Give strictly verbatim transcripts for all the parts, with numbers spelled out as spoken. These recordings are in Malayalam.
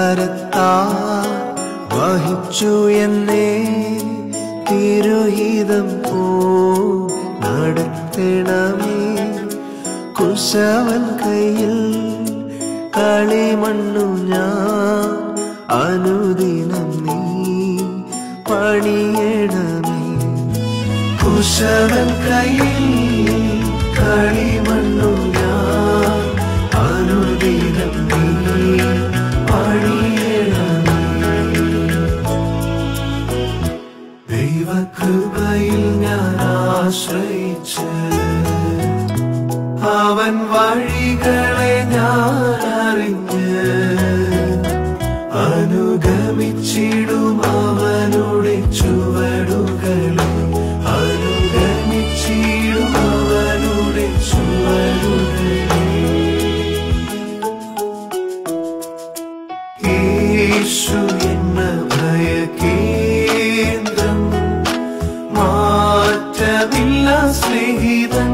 കരത്താൽ വഹിച്ചു എന്നെ തിരുഹിതം പോ നടത്തണമേ. കുശവൻ കയ്യിൽ കളിമണ്ണു ഞാൻ അനുദിനം നീ പണിയണമേ. കുശവൻ കയ്യിൽ കളിമണ്ണു ഞാൻ അനുദിനം നീ പണിയണമേ. ദൈവകൃപയിൽ ഞാൻ ആശ്രയിച്ച് അവൻ വഴികളെ ഞാൻ അറിഞ്ഞ് അനുഗമിച്ചിടും അവനുടെ ചുവടുകളെ അനുഗമിച്ചിടും അവനുടെ ചുവടുകളെ. യേശു എന്ന ഭയകേന്ദ്രം മാറ്റമില്ല സ്നേഹിതൻ.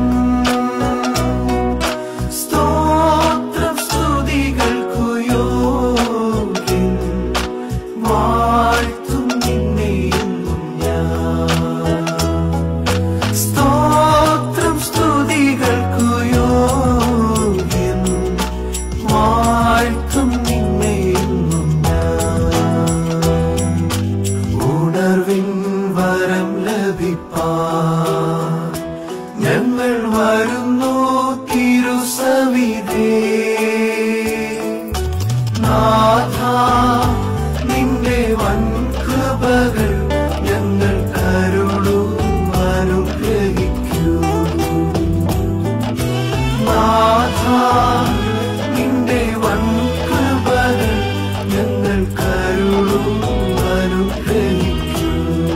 ഞങ്ങൾ വരുന്നു തിരുസവിധേ. നാഥാ നിന്റെ വൻകൃപകൾ ഞങ്ങൾ കരുളും അനുഗ്രഹിക്കൂ. നാഥാ നിന്റെ വൻകൃപകൾ ഞങ്ങൾ കരുളും അനുഗ്രഹിക്കൂ.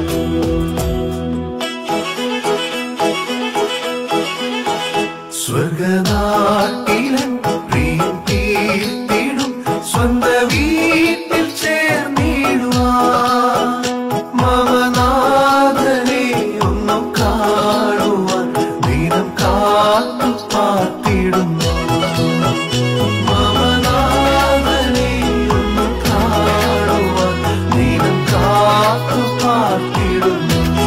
സ്വർഗനാട്ടിലൻ പ്രിയം കീർത്തിടും സ്വന്ത വീട്ടിൽ ചേർന്നിടുവാൻ മമനാഥനെ ഒന്നും കാണുവാൻ ദിനം കാത്തു പാർത്തിടുന്നു. മമനാഥനെ ഒന്നും കാണുവാൻ ദിനം കാത്തു പാർത്തിടുന്നു.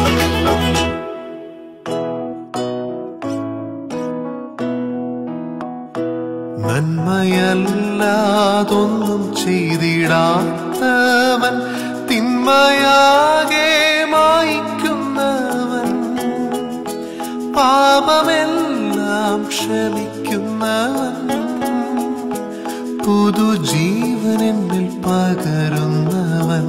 നന്മയല്ലാതൊന്നും ചെയ്തിടാത്തവൻ തിന്മയാകെ മായ്ക്കുന്നവൻ പാപമെല്ലാം ക്ഷമിക്കുന്നവൻ പുതുജീവൻ എന്നിൽ പകരുന്നവൻ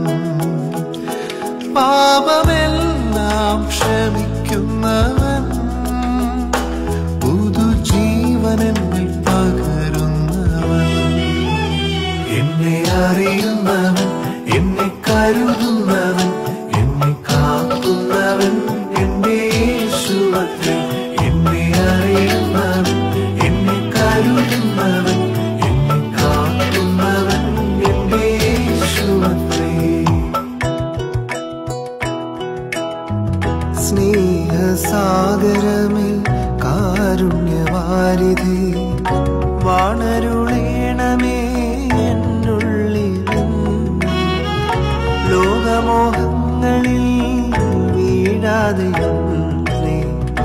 പാപമെല്ലാം ക്ഷമിക്കുന്നവൻ പുതുജീവൻ എന്നിൽ പകരുന്നവൻ. എന്നെ അറിയുന്നവൻ എന്നെ കരുതുന്നവൻ എന്നെ കാക്കുന്നവൻ എന്റെ യേശുവത്രേ. എന്നെ അറിയുന്നവൻ എന്നെ കരുതുന്നവൻ എന്നെ കാക്കുന്നവൻ എന്റെ യേശുവത്രേ. സ്നേഹസാഗരമേ കാരുണ്യവാരിധി വാണരുളേണമേ എന്നുള്ളിലും. ലോകമോഹങ്ങളിൽ വീഴാതെ എന്നെ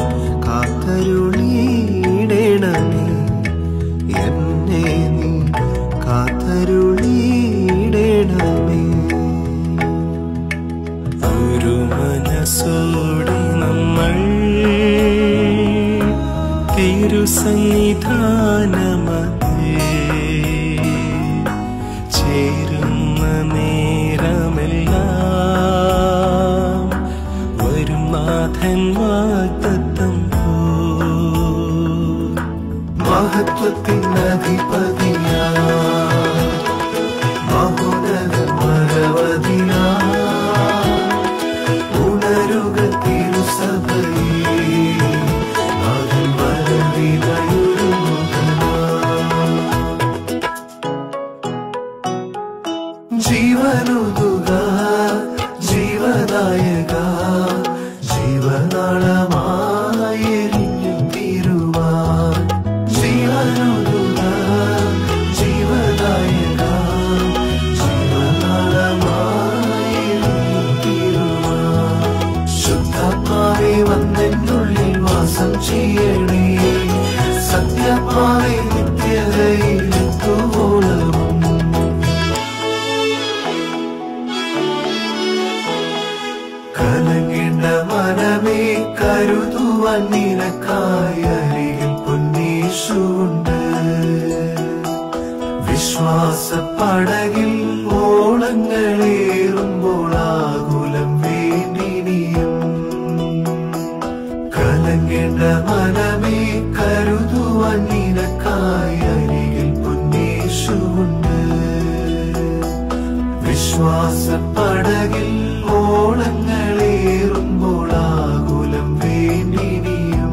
കാത്തരുളിയിടണമേ. എന്നെ നീ കാത്തരുളിയിടണമേ. ഒരു മനസ്സോടെ നമ്മൾ തിരുസന്നിധാനമധ്യേ ചേരുന്ന നേരമെല്ലാം വരും നാഥൻ വാഗ്ദത്തം പോ. മഹത്വത്തിനധിപതിയാ മഹോന്നത പരവതിയാ ഉണരുക തിരുസഭയേ. ജീവനുതുക ജീവദായക ജീവനാളമായെരിഞ്ഞു തീരുവാൻ. ജീവനുതുക ജീവദായക ജീവ കരുതുവാൻ നിനക്കായി അരികിൽ പൊന്നേശുണ്ട്. വിശ്വാസ പടകിൽ ഓളങ്ങളേറുമ്പോൾ ആകുലം വേണ്ടിനിയും കലങ്ങേണ്ട മനമേ കരുതുവാൻ നിനക്കായി അരികിൽ പൊന്നേശുണ്ട്. വിശ്വാസ പടകിൽ ഓളങ്ങളേറുമ്പോൾ ആകുലം വേണ്ടിനിയും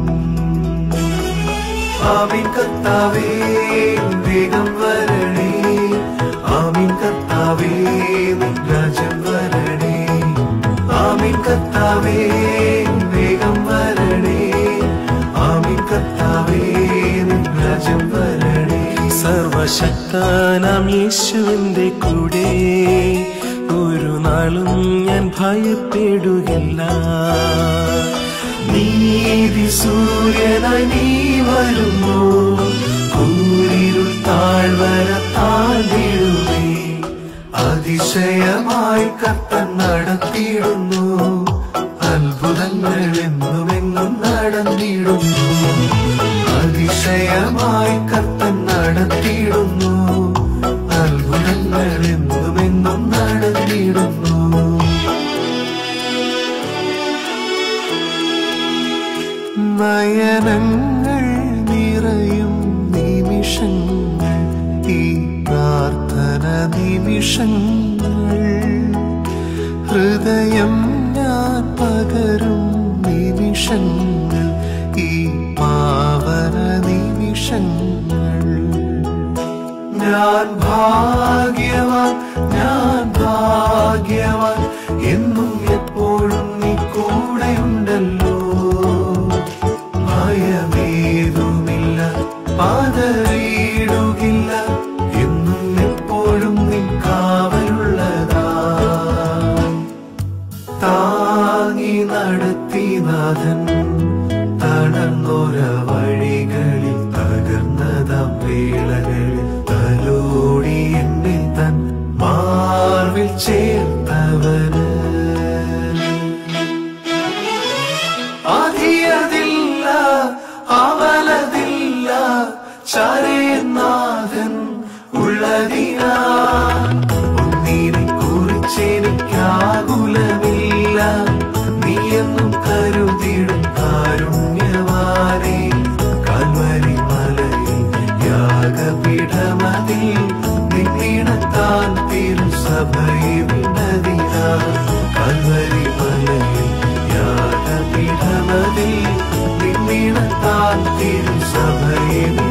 ആമീൻ കർത്താവേ വേഗം വരണേ. ആമീൻ കർത്താവേ നിൻ രാജ്യം വരണേ. ആമീൻ കർത്താവേ വേഗം വരണേ. ആമീൻ കർത്താവേ നിൻ രാജ്യം വരണേ. സർവശക്തനാം യേശുവിന്റെ കൂടെ ഒരു നാളും ഞാൻ ഭയപ്പെടുകില്ല. നീതി സൂര്യനായി നീ വരുന്നു. കൂരിരുൾ താഴ്വര താഴ്ന്നിടുമേ. അതിശയമായി കർത്തൻ നടത്തിയിടുന്നു. അത്ഭുതങ്ങൾ എന്നുമെങ്ങും നടന്നിടുന്നു. അതിശയമായി കർത്തൻ നടത്തിയിടുന്നു. അത്ഭുതങ്ങൾ എന്നുമെങ്ങും നടന്നിടുന്നു. നയനങ്ങൾ നിറയും നിമിഷങ്ങൾ ഈ പ്രാർത്ഥന നിമിഷങ്ങൾ. ഹൃദയം ഞാൻ പകരും നിമിഷങ്ങൾ ഈ പാവന നിമിഷങ്ങൾ. ഞാൻ ഭാഗ്യവാൻ ഞാൻ ഭാഗ്യവാൻ എന്നും എപ്പോഴും നീ കൂടെയുണ്ടല്ലോ. ഭയമേതുമില്ല പതറിയിടുകില്ല എന്നും എപ്പോഴും നിൻ കാവലുള്ളതാ. താങ്ങി നടത്തി നാഥൻ തടർന്നൊര വഴികളിൽ തകർന്നതാം വേളകളിൽ തലോടി എന്നെ തൻ മാർവിൽ ചേർത്തവന്. ആധിയതില്ല അവലതില്ല ചരയനാഥൻ ഉള്ളതിനാ. ഒന്നിനെ കുറിച്ചെനിക്കാകുലമില്ല. നീയെന്നും കരുതിടും കാരുണ്യവാനേ. കാൽവരി മലയിൽ യാഗപീഠമതിൽ നിന്നിടത്താൻ തിരുസഭയെ വിനതിനാ. കാൽവരി മലയിൽ യാഗപീഠമതിൽ നിന്നിടത്താൻ തിരുസഭയെ